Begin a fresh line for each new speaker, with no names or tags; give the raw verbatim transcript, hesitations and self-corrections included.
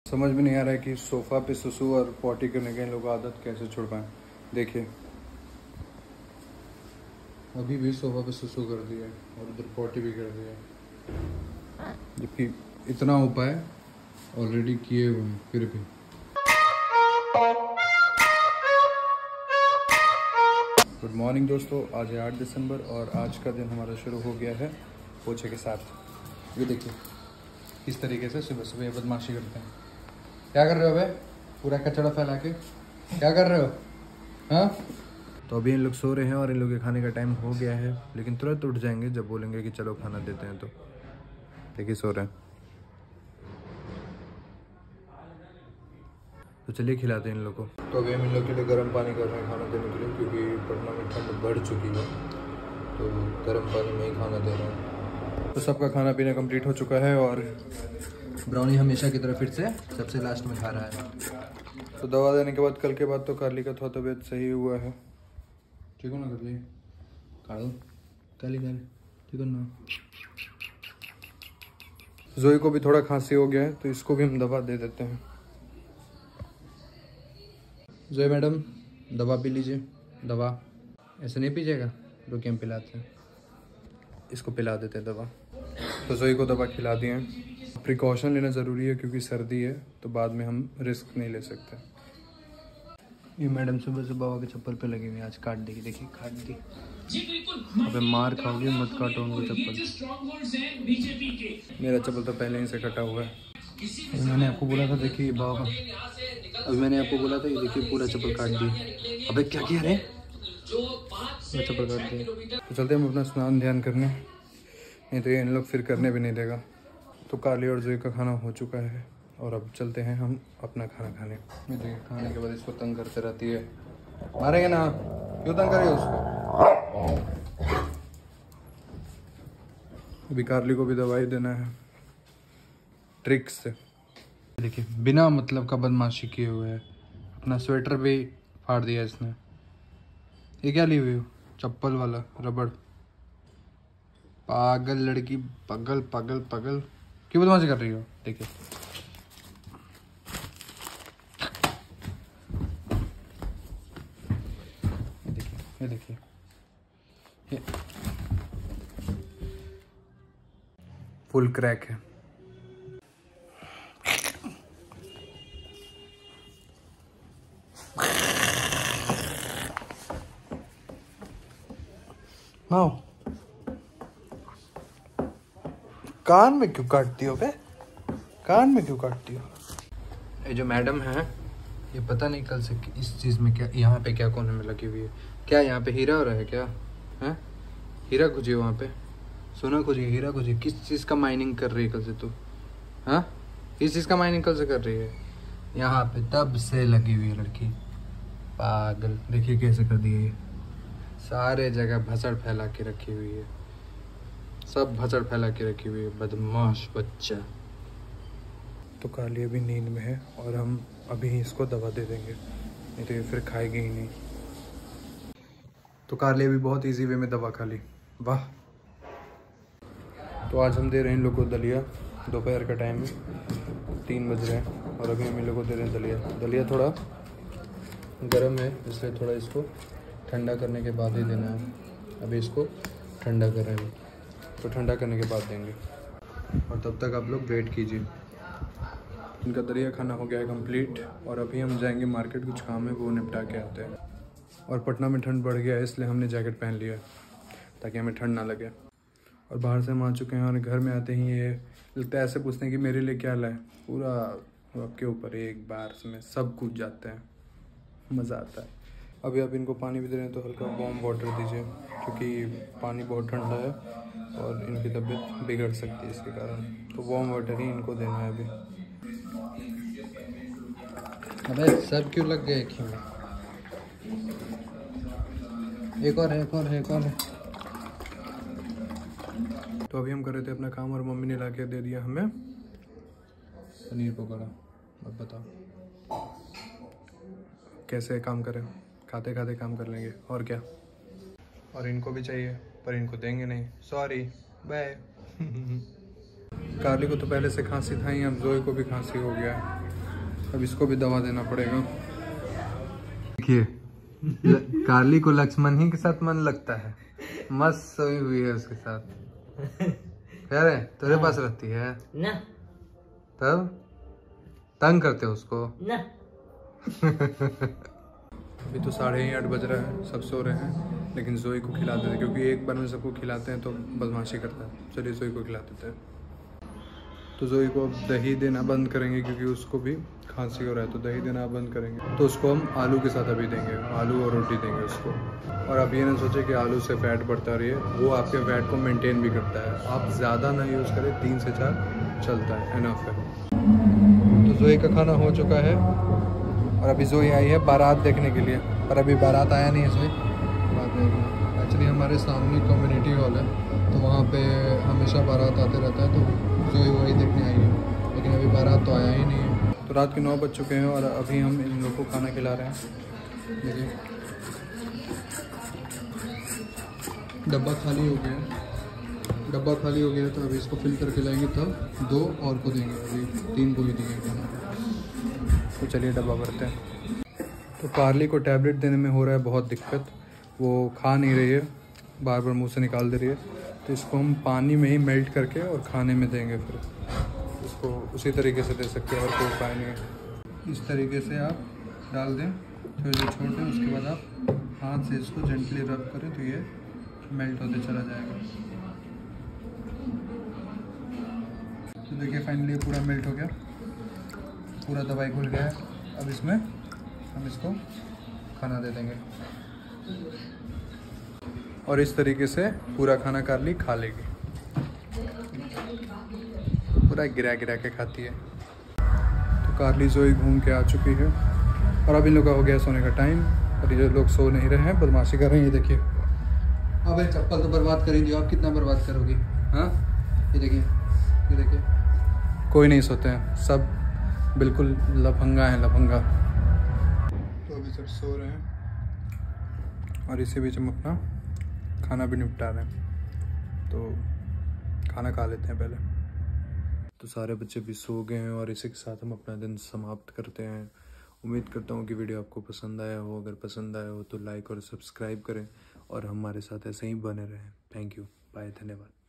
समझ में नहीं आ रहा है कि सोफ़ा पे सुसु और पॉटी करने के इन लोग आदत कैसे छोड़ पाएँ। देखिए अभी भी सोफ़ा पे सुसु कर दिया है और उधर पॉटी भी कर दिया है, जबकि इतना उपाय ऑलरेडी किए हुए हैं फिर भी। गुड मॉर्निंग दोस्तों, आज है आठ दिसंबर और आज का दिन हमारा शुरू हो गया है पोछे के साथ। ये देखिए किस तरीके से सुबह सुबह बदमाशी करते हैं। क्या कर रहे हो भाई, पूरा कचरा फैला के क्या कर रहे हो? हाँ, तो अभी इन लोग सो रहे हैं और इन लोग के खाने का टाइम हो गया है, लेकिन तुरंत उठ जाएंगे जब बोलेंगे कि चलो खाना देते हैं। तो देखिए सो रहे हैं, तो चलिए खिलाते हैं इन लोग को। तो अभी हम इन लोग के लिए गर्म पानी कर रहे हैं खाना देने के लिए, क्योंकि पटना में ठंड बढ़ चुकी है, तो गर्म पानी में ही खाना दे रहे हैं। तो सबका खाना पीना कंप्लीट हो चुका है और ब्राउनी हमेशा की तरह फिर से सबसे लास्ट में खा रहा है। तो दवा देने के बाद कल के बाद तो कार्ली का थोड़ा तबीयत सही हुआ है। ठीक हो ना कार्ली? काढ़ो काली काली, ठीक हो ना? जोई को भी थोड़ा खांसी हो गया है, तो इसको भी हम दवा दे देते हैं। जोई मैडम दवा पी लीजिए। दवा ऐसे नहीं पीजिएगा, रुकिए हम पिलाते हैं। इसको पिला देते हैं दवा। तो जोई को दवा खिला दिए हैं। प्रिकॉशन लेना ज़रूरी है क्योंकि सर्दी है, तो बाद में हम रिस्क नहीं ले सकते। ये मैडम सुबह से बाबा के चप्पल पे लगी हुई, आज काट देगी। देखिए काट दी। अबे मार खाओगी, मत काटो उनको चप्पल। मेरा चप्पल तो पहले ही से कटा हुआ है। अभी मैंने आपको बोला था, देखिए बाबा, अभी मैंने आपको बोला था, ये देखिए पूरा चप्पल काट दिया। अबे क्या किया रे, चप्पल काट दिया। तो चलते हम अपना स्नान ध्यान करने, नहीं तो ये इन लोग फिर करने भी नहीं देगा। तो कार्ली और जोई का खाना हो चुका है और अब चलते हैं हम अपना खाना खाने। ये देखिए खाने के बाद इसको तंग करते रहती है। मारेंगे ना, क्यों तंग करेंगे उसको? अभी कार्ली को भी दवाई देना है ट्रिक्स से। देखिए बिना मतलब का बदमाशी किए हुए है। अपना स्वेटर भी फाड़ दिया इसने। ये क्या ली हुई हो? चप्पल वाला रबड़। पागल लड़की, पागल पागल पागल, क्यों बदमाशी कर रही हो? देखिए ये देखिए ये फुल क्रैक है। हाँ, कान में क्यों काटती हो बे? कान में क्यों काटती हो? ये जो मैडम है, ये पता नहीं कल से इस चीज़ में क्या, यहाँ पे क्या कोने में लगी हुई है। क्या यहाँ पे हीरा हो रहा है क्या? हैं, हीरा खोजिए वहाँ पे, सोना खोजिए, हीरा खोजिए। किस चीज़ का माइनिंग कर रही है कल से तू? हाँ, किस चीज़ का माइनिंग कल से कर रही है? यहाँ पे तब से लगी हुई है लड़की, पागल। देखिए कैसे कर दिए, ये सारे जगह भसड़ फैला के रखी हुई है, सब भसड़ फैला के रखी हुई है, बदमाश बच्चा। तो कार्ली अभी नींद में है और हम अभी इसको दवा दे देंगे, नहीं तो ये फिर खाएगी ही नहीं। तो कार्ली अभी बहुत इजी वे में दवा खा ली, वाह। तो आज हम दे रहे हैं इन लोग को दलिया। दोपहर का टाइम है, तीन बज रहे हैं और अभी हम इन लोग को दे रहे हैं दलिया। दलिया थोड़ा गर्म है, इसलिए थोड़ा इसको ठंडा करने के बाद ही देना है। अभी इसको ठंडा कर रहे हैं, तो ठंडा करने के बाद देंगे और तब तक आप लोग वेट कीजिए। इनका दलिया खाना हो गया है कंप्लीट और अभी हम जाएंगे मार्केट, कुछ काम है वो निपटा के आते हैं। और पटना में ठंड बढ़ गया है, इसलिए हमने जैकेट पहन लिया है ताकि हमें ठंड ना लगे। और बाहर से हम आ चुके हैं और घर में आते ही ये लगता है ऐसे पूछते हैं कि मेरे लिए क्या लाए। पूरा आपके ऊपर एक बार में सब कूद जाते हैं, मज़ा आता है। अभी आप इनको पानी भी दे रहे हैं तो हल्का वार्म वाटर दीजिए, क्योंकि पानी बहुत ठंडा है और इनकी तबीयत बिगड़ सकती है इसके कारण। तो वार्म वाटर ही इनको देना है अभी। अबे सब क्यों लग गए एक में? एक और है, एक और है, एक और है। तो अभी हम कर रहे थे अपना काम और मम्मी ने ला के दे दिया हमें पनीर पकौड़ा। अब बताओ कैसे काम करें? खाते खाते काम कर लेंगे और क्या। और इनको भी चाहिए पर इनको देंगे नहीं, सॉरी, बाय। कार्ली को तो पहले से खांसी था ही, अब जोई को भी खांसी हो गया है, अब इसको भी दवा देना पड़ेगा। देखिए कार्ली को लक्ष्मण ही के साथ मन लगता है, मस्त सोई हुई है उसके साथ। कह रहे तेरे पास रहती है ना, तब तंग करते हो उसको ना। अभी तो साढ़े ही आठ बज रहा है, सब सो रहे हैं, लेकिन जोई को खिला देते हैं क्योंकि एक बार में सबको खिलाते हैं तो बदमाशी करता है। चलिए जोई को खिला देते हैं। तो जोई को अब दही देना बंद करेंगे क्योंकि उसको भी खांसी हो रहा है, तो दही देना बंद करेंगे। तो उसको हम आलू के साथ अभी देंगे, आलू और रोटी देंगे उसको। और अब ये ना सोचे कि आलू से फैट बढ़ता रही है, वो आपके फैट को मेंटेन भी करता है। आप ज़्यादा ना यूज़ करें, तीन से चार चलता है, एनफ है। तो जोई का खाना हो चुका है और अभी जोई आई है बारात देखने के लिए, पर अभी बारात आया नहीं है जोई। बात है एक्चुअली हमारे सामने कम्युनिटी हॉल है, तो वहाँ पे हमेशा बारात आते रहता है, तो जोई वही देखने आई है, लेकिन अभी बारात तो आया ही नहीं है। तो रात के नौ बज चुके हैं और अभी हम इन लोगों को खाना खिला रहे हैं। देखिए डब्बा खाली हो गया, डब्बा खाली हो गया तो अभी इसको फिल करके लाएंगे, तब दो और को देंगे, अभी तीन को ही देंगे खाना। तो चलिए डब्बा भरते हैं। तो कार्ली को टैबलेट देने में हो रहा है बहुत दिक्कत, वो खा नहीं रही है, बार बार मुंह से निकाल दे रही है। तो इसको हम पानी में ही मेल्ट करके और खाने में देंगे, फिर इसको उसी तरीके से दे सकते हैं और कोई उपाय नहीं है। इस तरीके से आप डाल दें, थोड़ी देर छोड़ दें, उसके बाद आप हाथ से इसको जेंटली रब करें तो ये मेल्ट होते चला जाएगा। तो देखिए फाइनली पूरा मेल्ट हो गया, पूरा दवाई घुल गया है। अब इसमें हम इसको खाना दे देंगे और इस तरीके से पूरा खाना कार्ली खा लेगी, पूरा गिरा गिरा के खाती है। तो कार्ली जोई घूम के आ चुकी है और अब इन लोग का हो गया सोने का टाइम, और ये लोग सो नहीं रहे हैं, बदमाशी कर रहे हैं। ये देखिए, अब ये चप्पल तो बर्बाद करेंगे, आप कितना बर्बाद करोगी? हाँ ये देखिए, ये देखिए, कोई नहीं सोते हैं, सब बिल्कुल लफंगा है, लफंगा। तो अभी सब सो रहे हैं और इसी बीच हम अपना खाना भी निपटा रहे हैं, तो खाना खा लेते हैं पहले। तो सारे बच्चे भी सो गए हैं और इसी के साथ हम अपना दिन समाप्त करते हैं। उम्मीद करता हूँ कि वीडियो आपको पसंद आया हो, अगर पसंद आया हो तो लाइक और सब्सक्राइब करें और हमारे साथ ऐसे ही बने रहें। थैंक यू, बाय, धन्यवाद।